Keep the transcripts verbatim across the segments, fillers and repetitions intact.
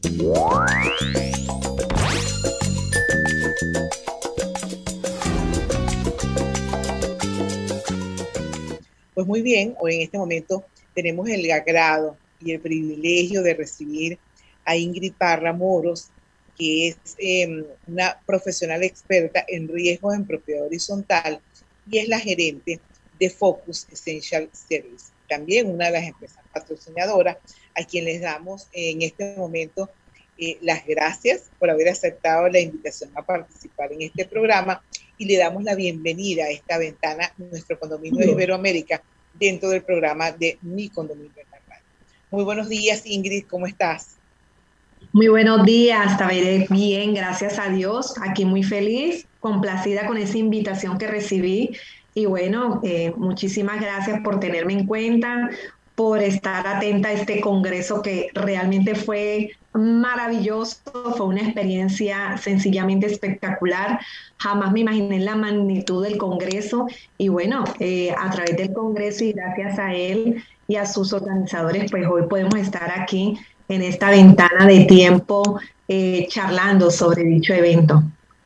Pues muy bien, hoy en este momento tenemos el agrado y el privilegio de recibir a Ingrid Parra Moros, que es eh, una profesional experta en riesgos en propiedad horizontal y es la gerente de Focus Essential Service, también una de las empresas patrocinadoras, a quien les damos en este momento eh, las gracias por haber aceptado la invitación a participar en este programa y le damos la bienvenida a esta ventana, nuestro condominio de Iberoamérica, dentro del programa de Mi Condominio en la Radio. Muy buenos días, Ingrid, ¿cómo estás? Muy buenos días, Taberé. Bien, gracias a Dios. Aquí muy feliz, complacida con esa invitación que recibí. Y bueno, eh, muchísimas gracias por tenerme en cuenta, por estar atenta a este congreso que realmente fue maravilloso, fue una experiencia sencillamente espectacular. Jamás me imaginé la magnitud del congreso y bueno, eh, a través del congreso y gracias a él y a sus organizadores, pues hoy podemos estar aquí en esta ventana de tiempo eh, charlando sobre dicho evento.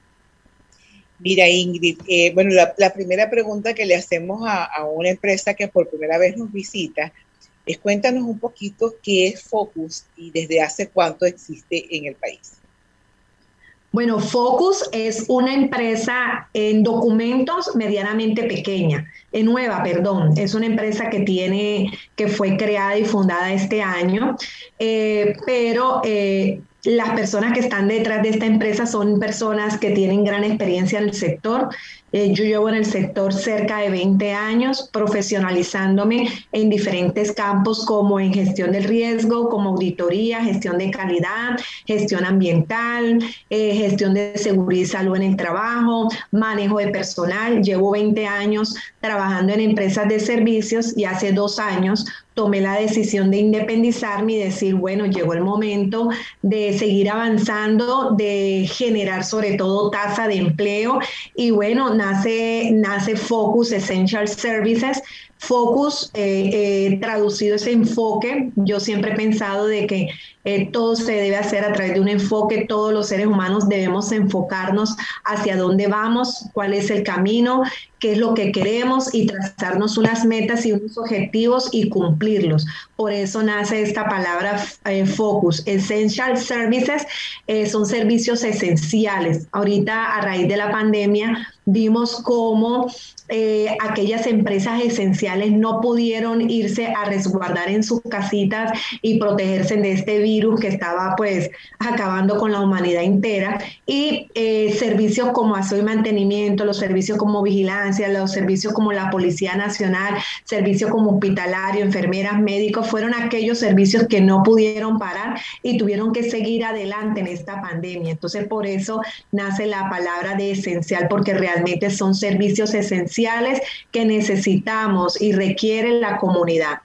Mira, Ingrid, eh, bueno, la, la primera pregunta que le hacemos a, a una empresa que por primera vez nos visita es cuéntanos un poquito qué es Focus y desde hace cuánto existe en el país. Bueno, Focus es una empresa en documentos medianamente pequeña, en nueva, perdón. Es una empresa que tiene, que fue creada y fundada este año, eh, pero eh, las personas que están detrás de esta empresa son personas que tienen gran experiencia en el sector. Eh, yo llevo en el sector cerca de veinte años, profesionalizándome en diferentes campos como en gestión del riesgo, como auditoría, gestión de calidad, gestión ambiental, eh, gestión de seguridad y salud en el trabajo, manejo de personal. Llevo veinte años trabajando en empresas de servicios y hace dos años tomé la decisión de independizarme y decir, bueno, llegó el momento de seguir avanzando, de generar sobre todo tasa de empleo y bueno, nace, nace Focus Essential Services. Focus, eh, eh, traducido ese enfoque, yo siempre he pensado de que eh, todo se debe hacer a través de un enfoque, todos los seres humanos debemos enfocarnos hacia dónde vamos, cuál es el camino, qué es lo que queremos y trazarnos unas metas y unos objetivos y cumplirlos. Por eso nace esta palabra eh, Focus. Essential Services eh, son servicios esenciales. Ahorita a raíz de la pandemia vimos cómo eh, aquellas empresas esenciales no pudieron irse a resguardar en sus casitas y protegerse de este virus que estaba pues acabando con la humanidad entera y eh, servicios como aseo y mantenimiento, los servicios como vigilancia, los servicios como la Policía Nacional, servicios como hospitalario, enfermeras, médicos, fueron aquellos servicios que no pudieron parar y tuvieron que seguir adelante en esta pandemia. Entonces por eso nace la palabra de esencial, porque realmente son servicios esenciales que necesitamos y requiere la comunidad.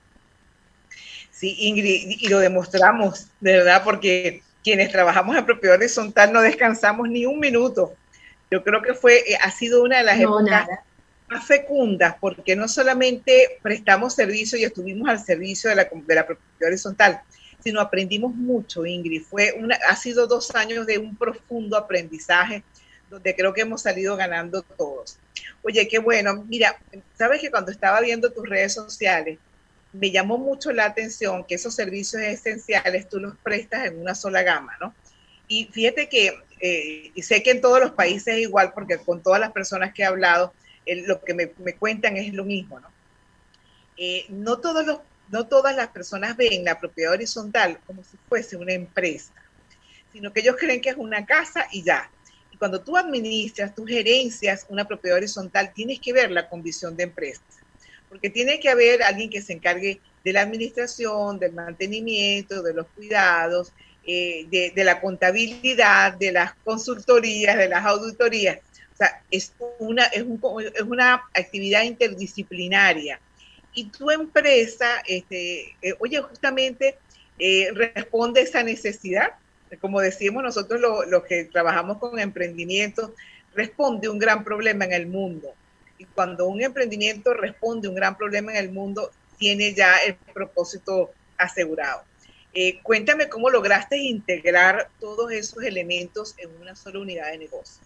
Sí, Ingrid, y lo demostramos, de verdad, porque quienes trabajamos en propiedad horizontal no descansamos ni un minuto. Yo creo que fue, ha sido una de las no, épocas nada. más fecundas, porque no solamente prestamos servicio y estuvimos al servicio de la, de la propiedad horizontal, sino aprendimos mucho, Ingrid. Fue una, ha sido dos años de un profundo aprendizaje, donde creo que hemos salido ganando todos. Oye, qué bueno. Mira, sabes que cuando estaba viendo tus redes sociales, me llamó mucho la atención que esos servicios esenciales tú los prestas en una sola gama, ¿no? Y fíjate que, eh, y sé que en todos los países es igual, porque con todas las personas que he hablado, eh, lo que me, me cuentan es lo mismo, ¿no? Eh, no, todos los, no todas las personas ven la propiedad horizontal como si fuese una empresa, sino que ellos creen que es una casa y ya. Y cuando tú administras, tú gerencias una propiedad horizontal, tienes que verla con visión de empresa, porque tiene que haber alguien que se encargue de la administración, del mantenimiento, de los cuidados, eh, de, de la contabilidad, de las consultorías, de las auditorías. O sea, es una, es un, es una actividad interdisciplinaria. Y tu empresa, este, eh, oye, justamente eh, responde a esa necesidad. Como decimos nosotros los lo que trabajamos con emprendimiento, responde a un gran problema en el mundo. Y cuando un emprendimiento responde a un gran problema en el mundo, tiene ya el propósito asegurado. Eh, cuéntame cómo lograste integrar todos esos elementos en una sola unidad de negocios.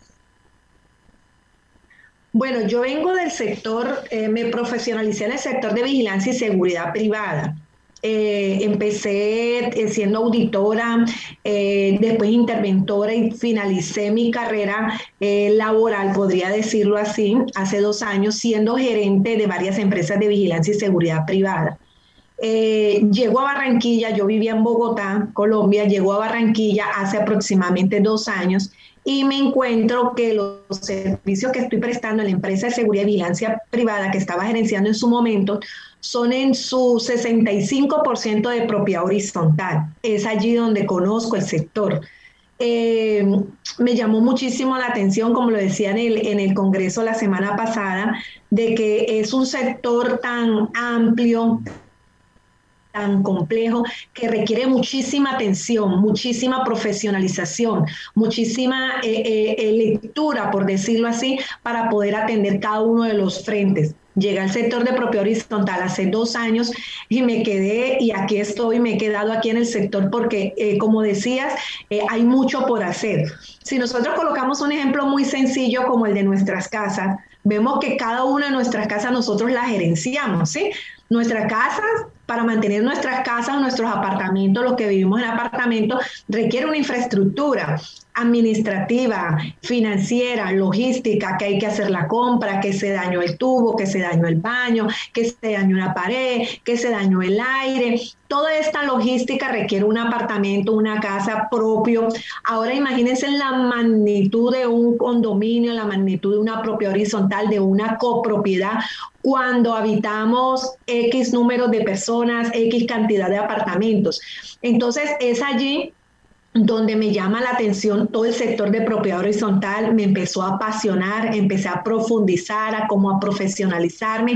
Bueno, yo vengo del sector, eh, me profesionalicé en el sector de vigilancia y seguridad privada. Eh, empecé eh, siendo auditora, eh, después interventora y finalicé mi carrera eh, laboral, podría decirlo así, hace dos años, siendo gerente de varias empresas de vigilancia y seguridad privada. Eh, llegó a Barranquilla, yo vivía en Bogotá, Colombia, llegó a Barranquilla hace aproximadamente dos años y me encuentro que los servicios que estoy prestando en la empresa de seguridad y vigilancia privada que estaba gerenciando en su momento son en su sesenta y cinco por ciento de propiedad horizontal. Es allí donde conozco el sector. Eh, me llamó muchísimo la atención, como lo decía en el, en el Congreso la semana pasada, de que es un sector tan amplio, tan complejo, que requiere muchísima atención, muchísima profesionalización, muchísima eh, eh, lectura, por decirlo así, para poder atender cada uno de los frentes. Llegué al sector de propiedad horizontal hace dos años y me quedé, y aquí estoy, me he quedado aquí en el sector porque, eh, como decías, eh, hay mucho por hacer. Si nosotros colocamos un ejemplo muy sencillo como el de nuestras casas, vemos que cada una de nuestras casas nosotros las gerenciamos, ¿sí? Nuestras casas, para mantener nuestras casas, nuestros apartamentos, los que vivimos en apartamentos, requiere una infraestructura administrativa, financiera, logística, que hay que hacer la compra, que se dañó el tubo, que se dañó el baño, que se dañó una pared, que se dañó el aire. Toda esta logística requiere un apartamento, una casa propio. Ahora imagínense la magnitud de un condominio, la magnitud de una propiedad horizontal, de una copropiedad, cuando habitamos X número de personas, X cantidad de apartamentos. Entonces es allí donde me llama la atención todo el sector de propiedad horizontal, me empezó a apasionar, empecé a profundizar, a como a profesionalizarme.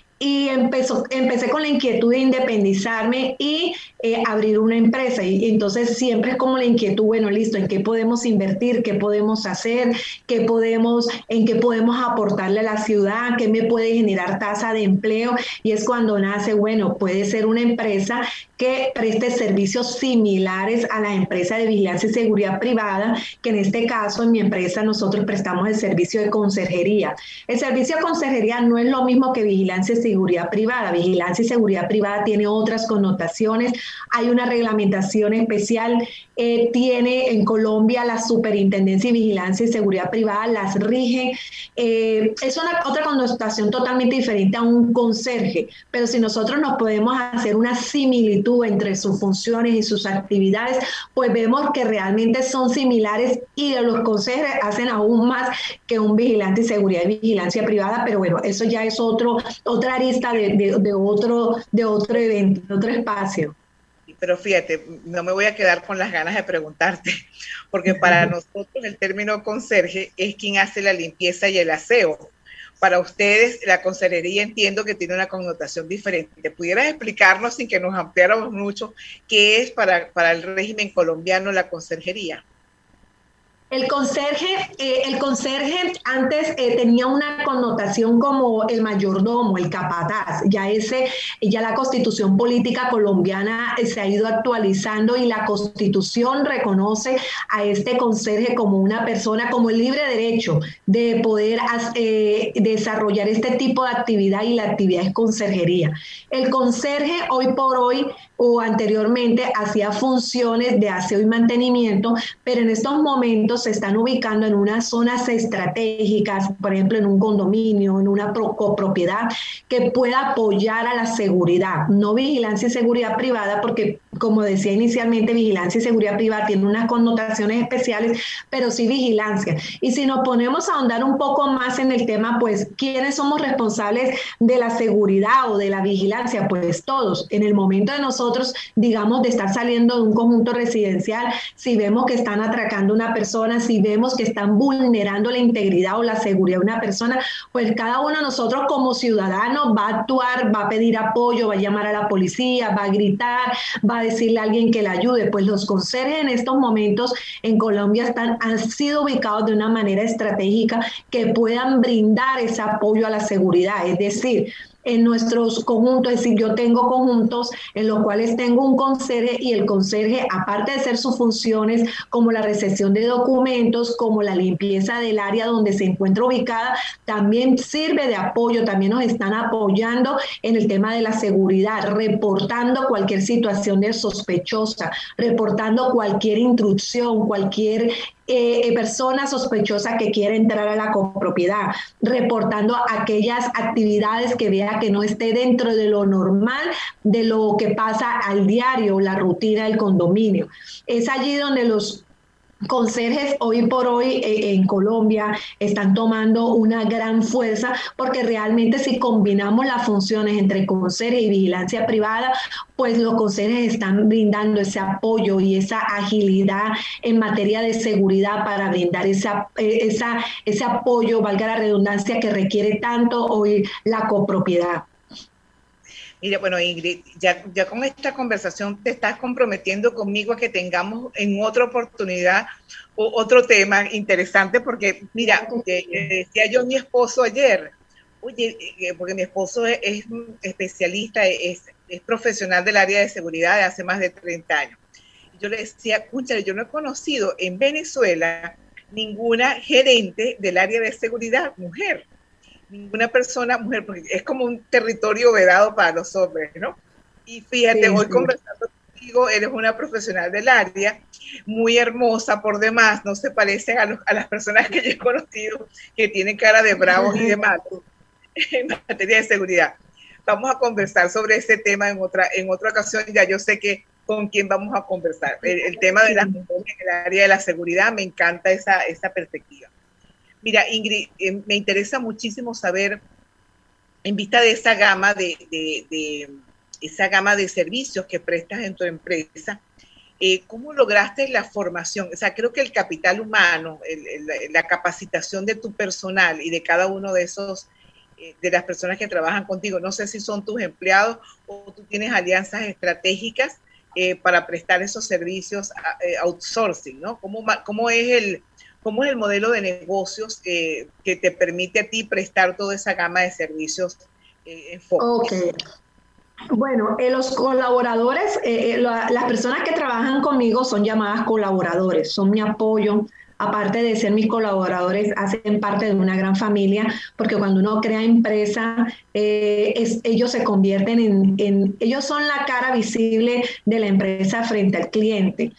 Y empezó, empecé con la inquietud de independizarme y eh, abrir una empresa. Y, y entonces siempre es como la inquietud, bueno, listo, ¿en qué podemos invertir? ¿Qué podemos hacer? ¿Qué podemos, en qué podemos aportarle a la ciudad? ¿Qué me puede generar tasa de empleo? Y es cuando nace, bueno, puede ser una empresa que preste servicios similares a la empresa de vigilancia y seguridad privada, que en este caso, en mi empresa, nosotros prestamos el servicio de conserjería. El servicio de conserjería no es lo mismo que vigilancia y seguridad privada. Vigilancia y seguridad privada tiene otras connotaciones. Hay una reglamentación especial. Eh, tiene en Colombia la Superintendencia de Vigilancia y Seguridad Privada, las rige. Eh, es una otra connotación totalmente diferente a un conserje, pero si nosotros nos podemos hacer una similitud entre sus funciones y sus actividades, pues vemos que realmente son similares y los conserjes hacen aún más que un vigilante y seguridad y vigilancia privada, pero bueno, eso ya es otro, otra arista de, de, de, otro, de otro evento, de otro espacio. Pero fíjate, no me voy a quedar con las ganas de preguntarte, porque para nosotros el término conserje es quien hace la limpieza y el aseo. Para ustedes, la conserjería entiendo que tiene una connotación diferente. ¿Te pudieras explicarnos, sin que nos ampliáramos mucho, qué es para, para el régimen colombiano la conserjería? El conserje, eh, el conserje antes eh, tenía una connotación como el mayordomo, el capataz. Ya ese, ya la Constitución política colombiana se ha ido actualizando y la Constitución reconoce a este conserje como una persona, como el libre derecho de poder eh, desarrollar este tipo de actividad, y la actividad es conserjería. El conserje hoy por hoy o anteriormente hacía funciones de aseo y mantenimiento, pero en estos momentos se están ubicando en unas zonas estratégicas, por ejemplo en un condominio, en una copropiedad, que pueda apoyar a la seguridad, no vigilancia y seguridad privada, porque como decía inicialmente, vigilancia y seguridad privada tiene unas connotaciones especiales, pero sí vigilancia. Y si nos ponemos a ahondar un poco más en el tema, pues ¿quiénes somos responsables de la seguridad o de la vigilancia? Pues todos. En el momento de nosotros, digamos, de estar saliendo de un conjunto residencial, si vemos que están atracando a una persona, si vemos que están vulnerando la integridad o la seguridad de una persona, pues cada uno de nosotros como ciudadanos va a actuar, va a pedir apoyo, va a llamar a la policía, va a gritar, va a decirle a alguien que le ayude. Pues los conserjes en estos momentos en Colombia están, han sido ubicados de una manera estratégica que puedan brindar ese apoyo a la seguridad. Es decir, en nuestros conjuntos, es decir, yo tengo conjuntos en los cuales tengo un conserje y el conserje, aparte de hacer sus funciones como la recepción de documentos, como la limpieza del área donde se encuentra ubicada, también sirve de apoyo, también nos están apoyando en el tema de la seguridad, reportando cualquier situación de sospechosa, reportando cualquier intrusión, cualquier Eh, persona sospechosa que quiere entrar a la copropiedad, reportando aquellas actividades que vea que no esté dentro de lo normal, de lo que pasa al diario, la rutina del condominio. Es allí donde los conserjes hoy por hoy eh, en Colombia están tomando una gran fuerza, porque realmente si combinamos las funciones entre conserje y vigilancia privada, pues los conserjes están brindando ese apoyo y esa agilidad en materia de seguridad para brindar esa, eh, esa, ese apoyo, valga la redundancia, que requiere tanto hoy la copropiedad. Mira, bueno, Ingrid, ya, ya con esta conversación te estás comprometiendo conmigo a que tengamos en otra oportunidad o, otro tema interesante, porque mira, eh, decía yo a mi esposo ayer, oye, eh, porque mi esposo es, es especialista, es, es profesional del área de seguridad de hace más de treinta años. Yo le decía, escúchale, yo no he conocido en Venezuela ninguna gerente del área de seguridad mujer. Ninguna persona mujer, porque es como un territorio vedado para los hombres, ¿no? Y fíjate, sí, hoy sí. Conversando contigo, eres una profesional del área, muy hermosa por demás, no se parecen a, los, a las personas que yo he conocido, que tienen cara de bravos y de malos en materia de seguridad. Vamos a conversar sobre ese tema en otra, en otra ocasión, ya yo sé que con quién vamos a conversar. El, el tema de las mujeres en el área de la seguridad, me encanta esa, esa perspectiva. Mira, Ingrid, eh, me interesa muchísimo saber, en vista de esa gama de, de, de esa gama de servicios que prestas en tu empresa, eh, ¿cómo lograste la formación? O sea, creo que el capital humano, el, el, la capacitación de tu personal y de cada uno de esos, eh, de las personas que trabajan contigo, no sé si son tus empleados o tú tienes alianzas estratégicas eh, para prestar esos servicios eh, outsourcing, ¿no? ¿Cómo, cómo es el... ¿Cómo es el modelo de negocios eh, que te permite a ti prestar toda esa gama de servicios eh, en Focus? Okay. Bueno, eh, los colaboradores, eh, la, las personas que trabajan conmigo son llamadas colaboradores, son mi apoyo. Aparte de ser mis colaboradores, hacen parte de una gran familia, porque cuando uno crea empresa, eh, es, ellos se convierten en, en, ellos son la cara visible de la empresa frente al cliente.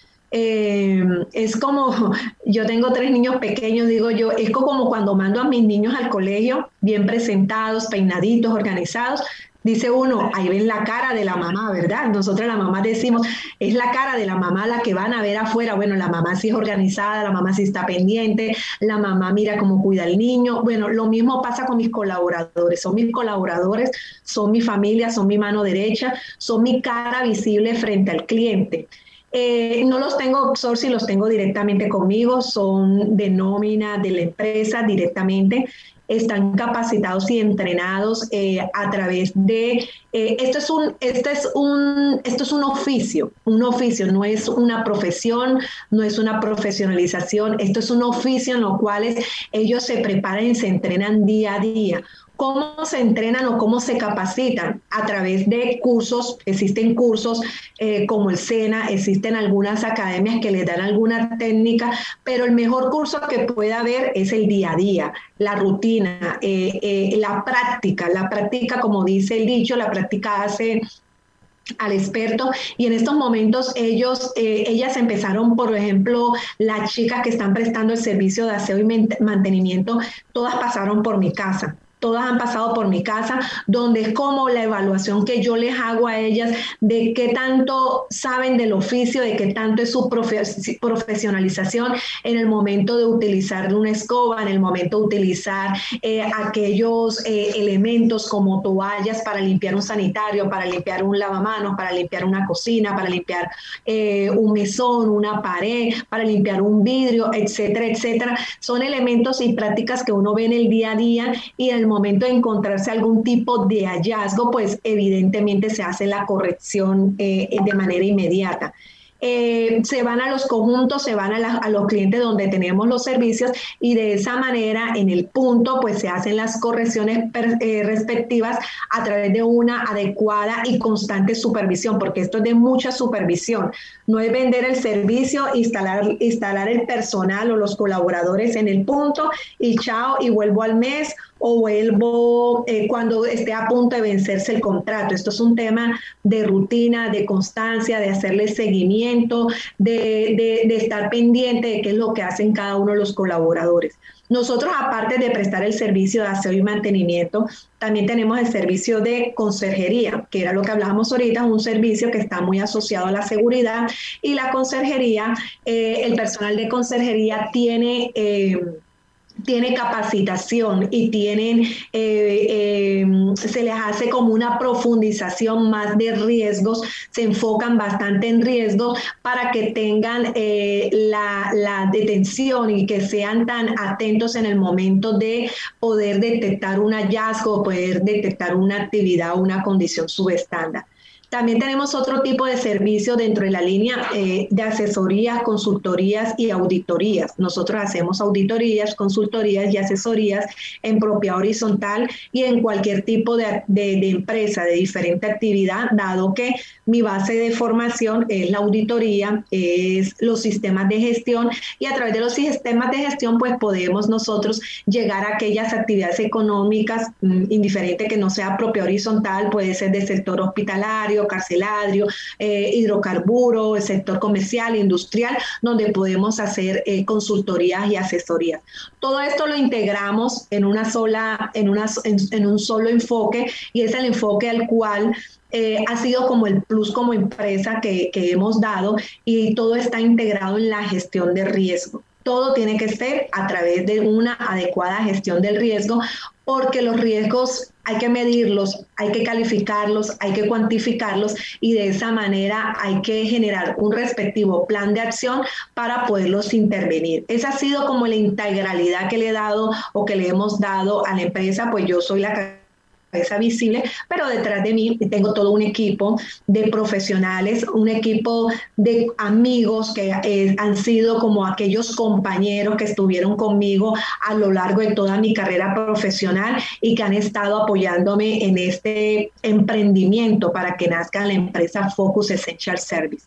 Eh, es como, yo tengo tres niños pequeños, digo yo, es como cuando mando a mis niños al colegio, bien presentados, peinaditos, organizados. Dice uno, ahí ven la cara de la mamá, ¿verdad? Nosotros la mamá decimos, es la cara de la mamá la que van a ver afuera. Bueno, la mamá sí es organizada, la mamá sí está pendiente, la mamá mira cómo cuida al niño. Bueno, lo mismo pasa con mis colaboradores. Son mis colaboradores, son mi familia, son mi mano derecha, son mi cara visible frente al cliente. Eh, no los tengo outsourcing, los tengo directamente conmigo, son de nómina de la empresa directamente, están capacitados y entrenados eh, a través de, eh, esto, es un, este es un, esto es un oficio, un oficio, no es una profesión, no es una profesionalización, esto es un oficio en lo cual ellos se preparan y se entrenan día a día. ¿Cómo se entrenan o cómo se capacitan? A través de cursos, existen cursos eh, como el SENA, existen algunas academias que les dan alguna técnica, pero el mejor curso que pueda haber es el día a día, la rutina, eh, eh, la práctica, la práctica, como dice el dicho, la práctica hace al experto, y en estos momentos ellos, eh, ellas empezaron, por ejemplo, las chicas que están prestando el servicio de aseo y mantenimiento, todas pasaron por mi casa. Todas han pasado por mi casa, donde es como la evaluación que yo les hago a ellas de qué tanto saben del oficio, de qué tanto es su profe- profesionalización en el momento de utilizar una escoba, en el momento de utilizar eh, aquellos eh, elementos como toallas para limpiar un sanitario, para limpiar un lavamanos, para limpiar una cocina, para limpiar eh, un mesón, una pared, para limpiar un vidrio, etcétera, etcétera. Son elementos y prácticas que uno ve en el día a día, y en el momento de encontrarse algún tipo de hallazgo, pues evidentemente se hace la corrección eh, de manera inmediata. eh, se van a los conjuntos, se van a, la, a los clientes donde tenemos los servicios y de esa manera en el punto pues se hacen las correcciones per, eh, respectivas a través de una adecuada y constante supervisión, porque esto es de mucha supervisión. No es vender el servicio, instalar, instalar el personal o los colaboradores en el punto y chao y vuelvo al mes o vuelvo eh, cuando esté a punto de vencerse el contrato. Esto es un tema de rutina, de constancia, de hacerle seguimiento, de, de, de estar pendiente de qué es lo que hacen cada uno de los colaboradores. Nosotros, aparte de prestar el servicio de aseo y mantenimiento, también tenemos el servicio de conserjería, que era lo que hablábamos ahorita, un servicio que está muy asociado a la seguridad. Y la conserjería, eh, el personal de conserjería tiene... Eh, tiene capacitación y tienen, eh, eh, se les hace como una profundización más de riesgos, se enfocan bastante en riesgos para que tengan eh, la, la detención y que sean tan atentos en el momento de poder detectar un hallazgo, poder detectar una actividad o una condición subestándar. También tenemos otro tipo de servicio dentro de la línea eh, de asesorías, consultorías y auditorías. Nosotros hacemos auditorías, consultorías y asesorías en propiedad horizontal y en cualquier tipo de, de, de empresa de diferente actividad, dado que mi base de formación es la auditoría, es los sistemas de gestión y a través de los sistemas de gestión pues podemos nosotros llegar a aquellas actividades económicas, indiferente que no sea propiedad horizontal, puede ser del sector hospitalario, carcelario, eh, hidrocarburo, el sector comercial, industrial, donde podemos hacer eh, consultorías y asesorías. Todo esto lo integramos en una sola, en, una, en, en un solo enfoque y es el enfoque al cual eh, ha sido como el plus como empresa que, que hemos dado y todo está integrado en la gestión de riesgo. Todo tiene que ser a través de una adecuada gestión del riesgo, porque los riesgos hay que medirlos, hay que calificarlos, hay que cuantificarlos y de esa manera hay que generar un respectivo plan de acción para poderlos intervenir. Esa ha sido como la integralidad que le he dado o que le hemos dado a la empresa, pues yo soy la cabeza visible, pero detrás de mí tengo todo un equipo de profesionales, un equipo de amigos que eh, han sido como aquellos compañeros que estuvieron conmigo a lo largo de toda mi carrera profesional y que han estado apoyándome en este emprendimiento para que nazca la empresa Focus Essential Service.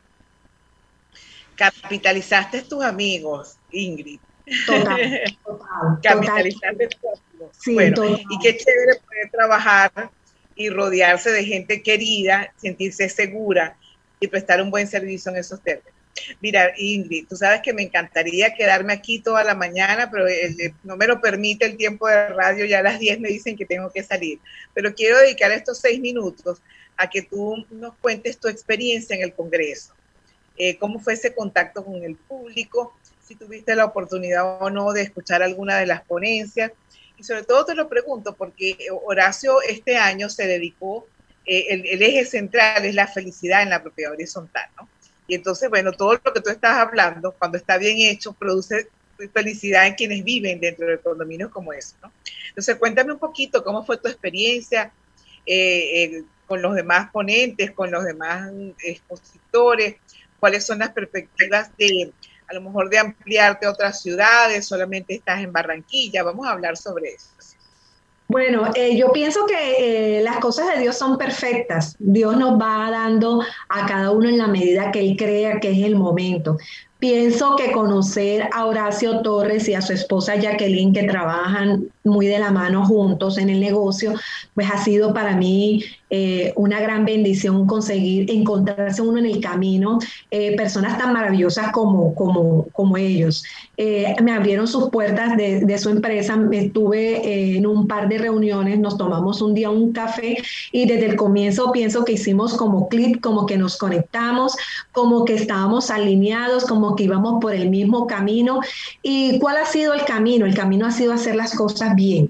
Capitalizaste tus amigos, Ingrid. Total, total. Capitalizaste tus amigos. Sí, bueno, total. y qué chévere poder trabajar y rodearse de gente querida, sentirse segura y prestar un buen servicio en esos términos. Mira, Ingrid, tú sabes que me encantaría quedarme aquí toda la mañana, pero el, el, no me lo permite el tiempo de radio, ya a las diez me dicen que tengo que salir. Pero quiero dedicar estos seis minutos a que tú nos cuentes tu experiencia en el Congreso. Eh, ¿Cómo fue ese contacto con el público? Si tuviste la oportunidad o no de escuchar alguna de las ponencias. Y sobre todo te lo pregunto porque Horacio este año se dedicó, eh, el, el eje central es la felicidad en la propiedad horizontal, ¿no? Y entonces, bueno, todo lo que tú estás hablando, cuando está bien hecho, produce felicidad en quienes viven dentro de condominios como ese, ¿no? Entonces, cuéntame un poquito cómo fue tu experiencia eh, eh, con los demás ponentes, con los demás expositores, cuáles son las perspectivas de, a lo mejor, de ampliarte a otras ciudades, solamente estás en Barranquilla. Vamos a hablar sobre eso. Bueno, eh, yo pienso que eh, las cosas de Dios son perfectas. Dios nos va dando a cada uno en la medida que Él crea que es el momento. Pienso que conocer a Horacio Torres y a su esposa Jacqueline, que trabajan muy de la mano juntos en el negocio, pues ha sido para mí eh, una gran bendición conseguir encontrarse uno en el camino, eh, personas tan maravillosas como, como, como ellos. Eh, me abrieron sus puertas de, de su empresa, estuve eh, en un par de reuniones, nos tomamos un día un café y desde el comienzo pienso que hicimos como clic, como que nos conectamos, como que estábamos alineados, como que íbamos por el mismo camino. ¿Y cuál ha sido el camino? El camino ha sido hacer las cosas bien.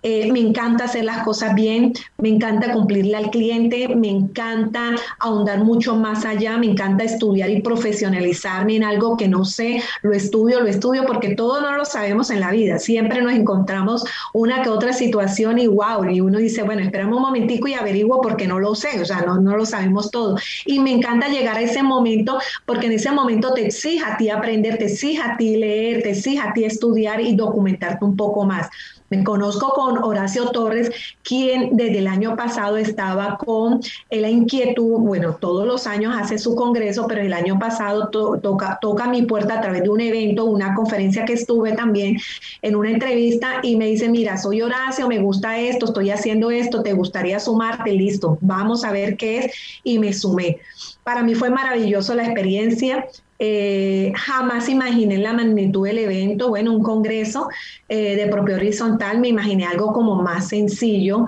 Eh, me encanta hacer las cosas bien, me encanta cumplirle al cliente, me encanta ahondar mucho más allá, me encanta estudiar y profesionalizarme en algo que no sé, lo estudio, lo estudio, porque todo no lo sabemos en la vida. Siempre nos encontramos una que otra situación y wow, y uno dice, bueno, espérame un momentico y averiguo porque no lo sé, o sea, no, no lo sabemos todo. Y me encanta llegar a ese momento porque en ese momento te exige a ti aprender, te exige a ti leer, te exige a ti estudiar y documentarte un poco más. Me conozco con Horacio Torres, quien desde el año pasado estaba con la inquietud, bueno, todos los años hace su congreso, pero el año pasado to toca, toca mi puerta a través de un evento, una conferencia que estuve también en una entrevista y me dice, mira, soy Horacio, me gusta esto, estoy haciendo esto, ¿te gustaría sumarte? Listo, vamos a ver qué es, y me sumé. Para mí fue maravilloso la experiencia. Eh, jamás imaginé la magnitud del evento, bueno, un congreso eh, de propio horizontal, me imaginé algo como más sencillo,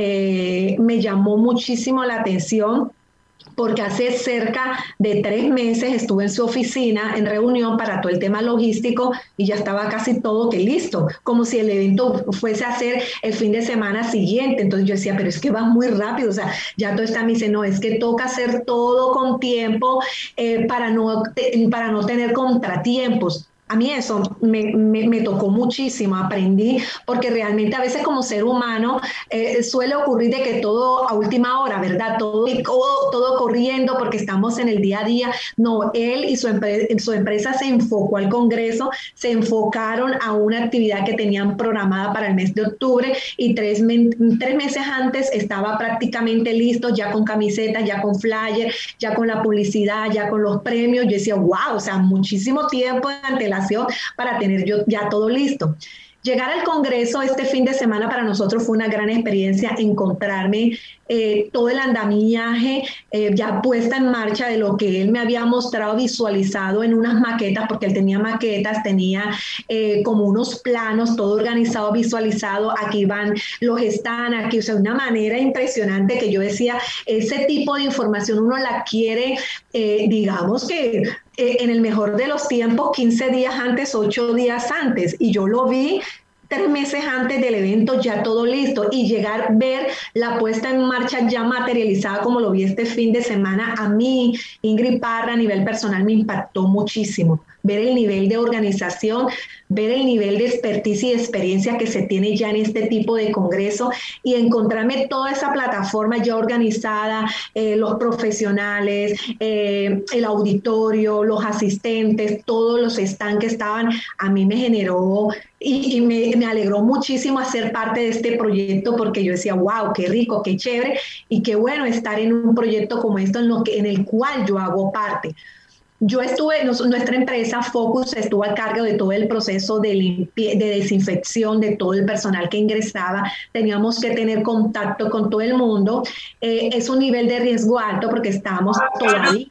eh, me llamó muchísimo la atención porque hace cerca de tres meses estuve en su oficina en reunión para todo el tema logístico y ya estaba casi todo que listo, como si el evento fuese a ser el fin de semana siguiente. Entonces yo decía, pero es que va muy rápido, o sea, ya todo está, me dice, no, es que toca hacer todo con tiempo eh, para, no, para no tener contratiempos. A mí eso me, me, me tocó muchísimo, aprendí, porque realmente a veces como ser humano eh, suele ocurrir de que todo a última hora, ¿verdad? Todo, todo, todo corriendo porque estamos en el día a día. No, él y su, empre su empresa se enfocó al congreso, se enfocaron a una actividad que tenían programada para el mes de octubre y tres, tres meses antes estaba prácticamente listo, ya con camisetas, ya con flyer, ya con la publicidad, ya con los premios. Yo decía, wow, o sea, muchísimo tiempo de antelación para tener yo ya todo listo. Llegar al congreso este fin de semana para nosotros fue una gran experiencia, encontrarme eh, todo el andamiaje eh, ya puesta en marcha de lo que él me había mostrado visualizado en unas maquetas, porque él tenía maquetas, tenía eh, como unos planos, todo organizado, visualizado, aquí van los están, aquí, o sea, una manera impresionante que yo decía, ese tipo de información uno la quiere, eh, digamos que en el mejor de los tiempos, quince días antes, ocho días antes, y yo lo vi tres meses antes del evento ya todo listo y llegar, ver la puesta en marcha ya materializada como lo vi este fin de semana, a mí, Ingrid Parra, a nivel personal me impactó muchísimo. Ver el nivel de organización, ver el nivel de expertise y de experiencia que se tiene ya en este tipo de congreso y encontrarme toda esa plataforma ya organizada, eh, los profesionales, eh, el auditorio, los asistentes, todos los stands que estaban, a mí me generó y, y me, me alegró muchísimo hacer parte de este proyecto porque yo decía, wow, qué rico, qué chévere y qué bueno estar en un proyecto como esto en, lo que, en el cual yo hago parte. Yo estuve, nuestra empresa Focus estuvo a cargo de todo el proceso de, limpie, de desinfección de todo el personal que ingresaba. Teníamos que tener contacto con todo el mundo. Eh, es un nivel de riesgo alto porque estamos todavía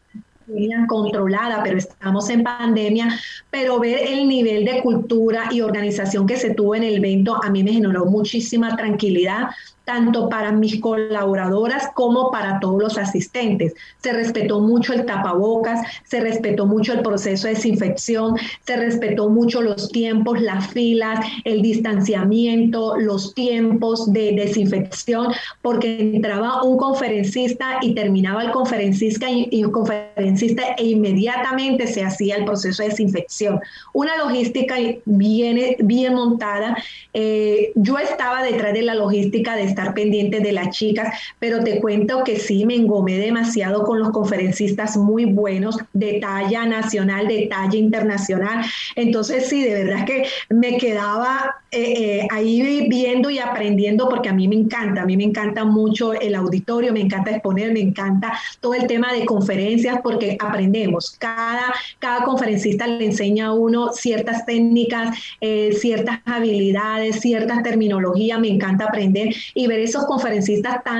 controlada, pero estamos en pandemia, pero ver el nivel de cultura y organización que se tuvo en el evento a mí me generó muchísima tranquilidad, tanto para mis colaboradoras como para todos los asistentes. Se respetó mucho el tapabocas, se respetó mucho el proceso de desinfección, se respetó mucho los tiempos, las filas, el distanciamiento, los tiempos de desinfección, porque entraba un conferencista y terminaba el conferencista y, y un conferencista e inmediatamente se hacía el proceso de desinfección. Una logística bien, bien montada. Eh, yo estaba detrás de la logística de estar pendiente de las chicas, pero te cuento que sí me engomé demasiado con los conferencistas muy buenos, de talla nacional, de talla internacional. Entonces sí, de verdad que me quedaba eh, eh, ahí viendo y aprendiendo porque a mí me encanta, a mí me encanta mucho el auditorio, me encanta exponer, me encanta todo el tema de conferencias porque aprendemos. Cada, cada conferencista le enseña a uno ciertas técnicas, eh, ciertas habilidades, ciertas terminologías, me encanta aprender y ver esos conferencistas tan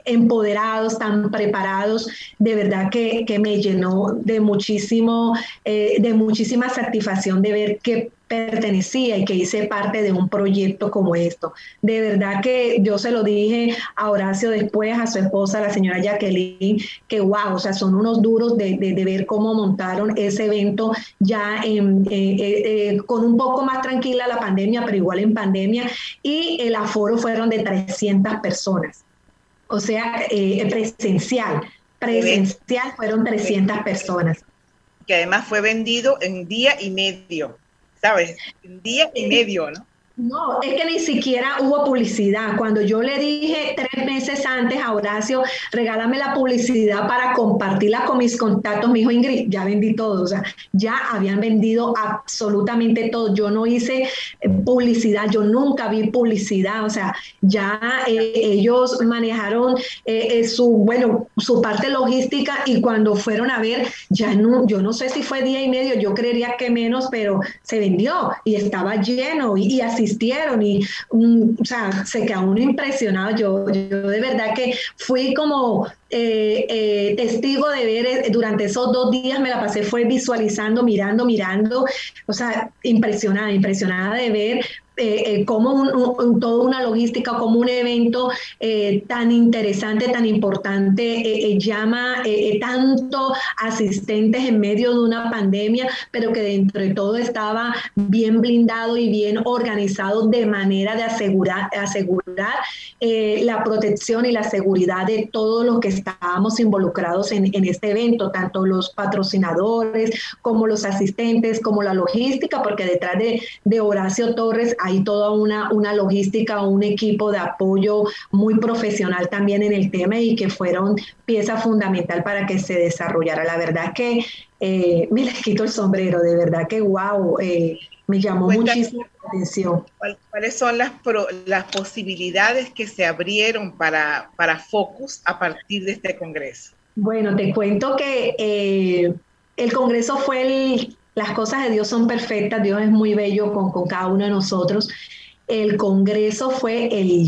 empoderados, tan preparados, de verdad que, que me llenó de muchísimo, eh, de muchísima satisfacción de ver que pertenecía y que hice parte de un proyecto como esto. De verdad que yo se lo dije a Horacio después, a su esposa, la señora Jacqueline, que wow, o sea, son unos duros de, de, de ver cómo montaron ese evento ya en, eh, eh, con un poco más tranquila la pandemia, pero igual en pandemia, y el aforo fueron de trescientas personas. O sea, eh, presencial, presencial fueron trescientas personas. Que además fue vendido en día y medio. ¿Sabes? Un día y medio, ¿no? No, es que ni siquiera hubo publicidad. Cuando yo le dije tres meses antes a Horacio, regálame la publicidad para compartirla con mis contactos, me dijo, Ingrid, ya vendí todo, o sea, ya habían vendido absolutamente todo. Yo no hice eh, publicidad, yo nunca vi publicidad, o sea, ya eh, ellos manejaron eh, eh, su, bueno, su parte logística, y cuando fueron a ver, ya no, yo no sé si fue día y medio, yo creería que menos, pero se vendió y estaba lleno, y, y así asistieron y, um, o sea, se quedó uno impresionado. Yo, yo de verdad que fui como eh, eh, testigo de ver eh, durante esos dos días, me la pasé fue visualizando, mirando, mirando, o sea, impresionada, impresionada de ver Eh, eh, como un, un, toda una logística, como un evento eh, tan interesante, tan importante, eh, eh, llama eh, eh, tanto asistentes en medio de una pandemia, pero que dentro de todo estaba bien blindado y bien organizado de manera de asegurar, asegurar eh, la protección y la seguridad de todos los que estábamos involucrados en, en este evento, tanto los patrocinadores como los asistentes, como la logística, porque detrás de, de Horacio Torres hay toda una, una logística, un equipo de apoyo muy profesional también en el tema, y que fueron pieza fundamental para que se desarrollara. La verdad que eh, me les quito el sombrero, de verdad que wow, eh, me llamó Cuéntame, muchísimo la atención. ¿Cuáles son las, pro, las posibilidades que se abrieron para, para Focus a partir de este congreso? Bueno, te cuento que eh, el congreso fue el... Las cosas de Dios son perfectas, Dios es muy bello con, con cada uno de nosotros. El congreso fue el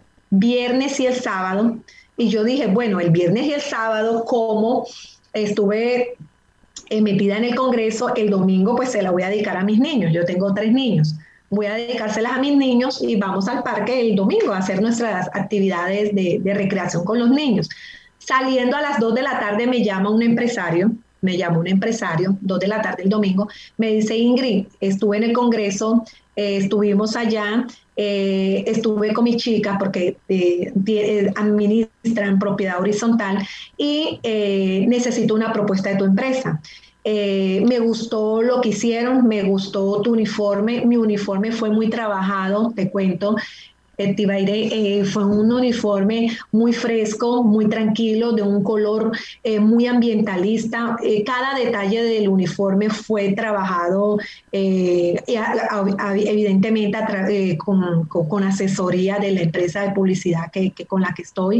viernes y el sábado, y yo dije, bueno, el viernes y el sábado, como estuve eh, metida en el congreso, el domingo pues se la voy a dedicar a mis niños. Yo tengo tres niños, voy a dedicárselas a mis niños y vamos al parque el domingo a hacer nuestras actividades de, de recreación con los niños. Saliendo a las dos de la tarde me llama un empresario, me llamó un empresario, dos de la tarde el domingo, me dice, Ingrid, estuve en el congreso, eh, estuvimos allá, eh, estuve con mis chicas porque eh, eh, administran propiedad horizontal y eh, necesito una propuesta de tu empresa. Eh, me gustó lo que hicieron, me gustó tu uniforme, mi uniforme fue muy trabajado, te cuento. Tibaire, eh, fue un uniforme muy fresco, muy tranquilo, de un color eh, muy ambientalista. Eh, cada detalle del uniforme fue trabajado eh, a, a, a, evidentemente a eh, con, con, con asesoría de la empresa de publicidad que, que con la que estoy.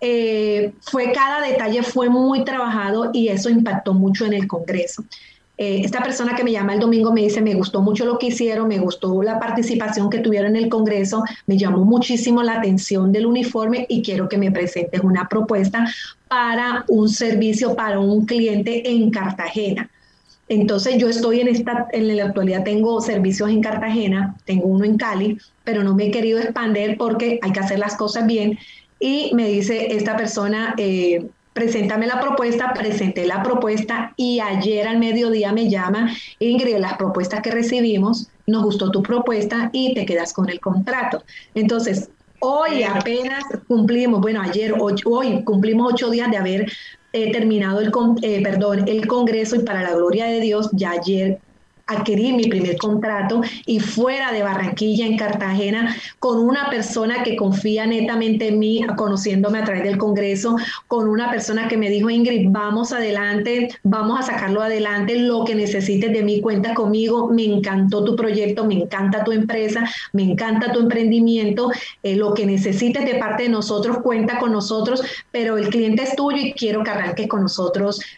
Eh, fue, cada detalle fue muy trabajado y eso impactó mucho en el congreso. Eh, esta persona que me llama el domingo me dice, me gustó mucho lo que hicieron, me gustó la participación que tuvieron en el congreso, me llamó muchísimo la atención del uniforme y quiero que me presentes una propuesta para un servicio para un cliente en Cartagena. Entonces yo estoy en esta, en la actualidad tengo servicios en Cartagena, tengo uno en Cali, pero no me he querido expandir porque hay que hacer las cosas bien. Y me dice esta persona, eh, preséntame la propuesta, presenté la propuesta y ayer al mediodía me llama, Ingrid, las propuestas que recibimos, nos gustó tu propuesta y te quedas con el contrato. Entonces, hoy apenas cumplimos, bueno, ayer, hoy, hoy cumplimos ocho días de haber eh, terminado el, eh, perdón, el congreso y para la gloria de Dios, ya ayer adquirí mi primer contrato y fuera de Barranquilla, en Cartagena, con una persona que confía netamente en mí, conociéndome a través del congreso, con una persona que me dijo, Ingrid, vamos adelante, vamos a sacarlo adelante, lo que necesites de mí, cuenta conmigo, me encantó tu proyecto, me encanta tu empresa, me encanta tu emprendimiento, eh, lo que necesites de parte de nosotros, cuenta con nosotros, pero el cliente es tuyo y quiero que arranques con nosotros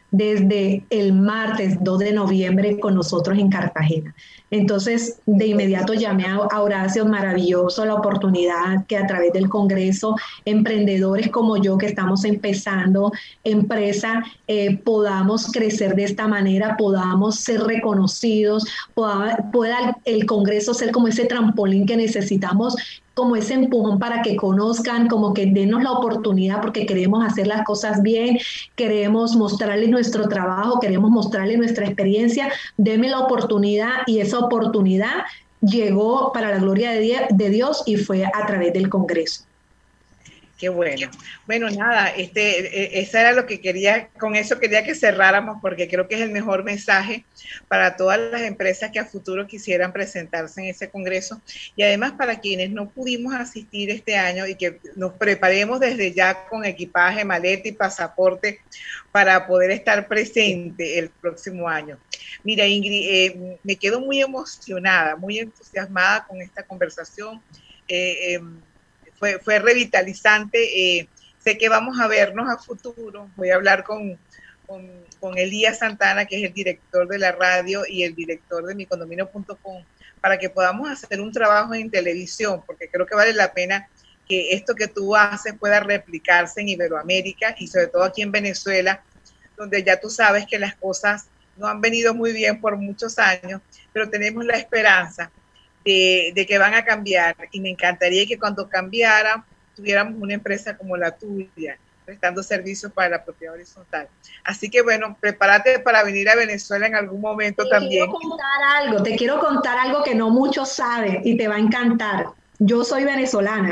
desde el martes dos de noviembre con nosotros en Cartagena. Entonces, de inmediato llamé a Horacio, maravilloso la oportunidad que a través del Congreso, emprendedores como yo que estamos empezando empresa, eh, podamos crecer de esta manera, podamos ser reconocidos, pueda, pueda el Congreso ser como ese trampolín que necesitamos, como ese empujón para que conozcan, como que denos la oportunidad porque queremos hacer las cosas bien, queremos mostrarles nuestro trabajo, queremos mostrarles nuestra experiencia, denme la oportunidad, y esa oportunidad llegó para la gloria de, de Dios y fue a través del Congreso. Qué bueno. Bueno, nada, este, esa era lo que quería, con eso quería que cerráramos, porque creo que es el mejor mensaje para todas las empresas que a futuro quisieran presentarse en ese congreso, y además para quienes no pudimos asistir este año y que nos preparemos desde ya con equipaje, maleta y pasaporte para poder estar presente el próximo año. Mira, Ingrid, eh, me quedo muy emocionada, muy entusiasmada con esta conversación. Eh, eh, Fue, fue revitalizante. Eh, sé que vamos a vernos a futuro. Voy a hablar con, con, con Elías Santana, que es el director de la radio y el director de mi condominio punto com, para que podamos hacer un trabajo en televisión, porque creo que vale la pena que esto que tú haces pueda replicarse en Iberoamérica y sobre todo aquí en Venezuela, donde ya tú sabes que las cosas no han venido muy bien por muchos años, pero tenemos la esperanza De, de que van a cambiar, y me encantaría que cuando cambiara tuviéramos una empresa como la tuya, prestando servicios para la propiedad horizontal. Así que bueno, prepárate para venir a Venezuela en algún momento te también. Quiero contar algo, te quiero contar algo que no muchos saben y te va a encantar. Yo soy venezolana.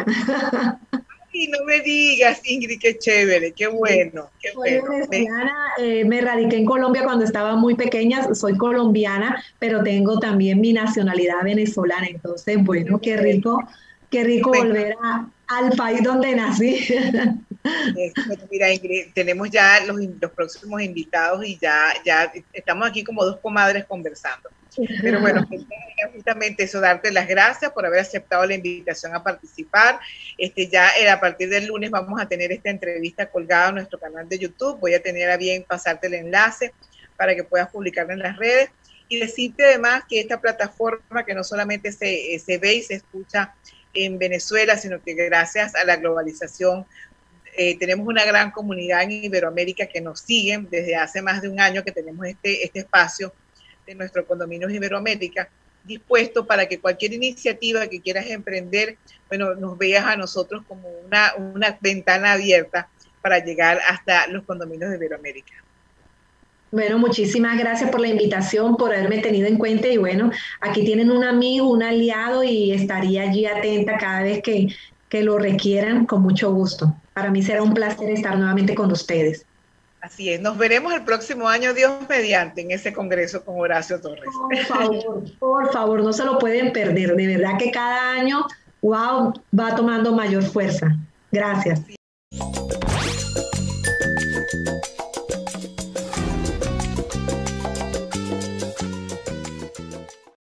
Y no me digas, Ingrid, qué chévere, qué bueno. Qué soy bueno. venezolana, eh, me radiqué en Colombia cuando estaba muy pequeña, soy colombiana, pero tengo también mi nacionalidad venezolana. Entonces, bueno, qué rico, qué rico volver a, al país donde nací. Mira, Ingrid, tenemos ya los, los próximos invitados y ya, ya estamos aquí como dos comadres conversando. Pero bueno, justamente eso, darte las gracias por haber aceptado la invitación a participar. Este, ya a partir del lunes vamos a tener esta entrevista colgada en nuestro canal de YouTube. Voy a tener a bien pasarte el enlace para que puedas publicarla en las redes. Y decirte además que esta plataforma, que no solamente se, se ve y se escucha en Venezuela, sino que gracias a la globalización eh, tenemos una gran comunidad en Iberoamérica que nos siguen desde hace más de un año que tenemos este, este espacio de nuestro condominio Iberoamérica, dispuesto para que cualquier iniciativa que quieras emprender, bueno, nos veas a nosotros como una, una ventana abierta para llegar hasta los condominios de Iberoamérica. Bueno, muchísimas gracias por la invitación, por haberme tenido en cuenta, y bueno, aquí tienen un amigo, un aliado, y estaría allí atenta cada vez que, que lo requieran, con mucho gusto. Para mí será un placer estar nuevamente con ustedes. Así es, nos veremos el próximo año, Dios mediante, en ese congreso con Horacio Torres. Por favor, por favor, no se lo pueden perder. De verdad que cada año, wow, va tomando mayor fuerza. Gracias.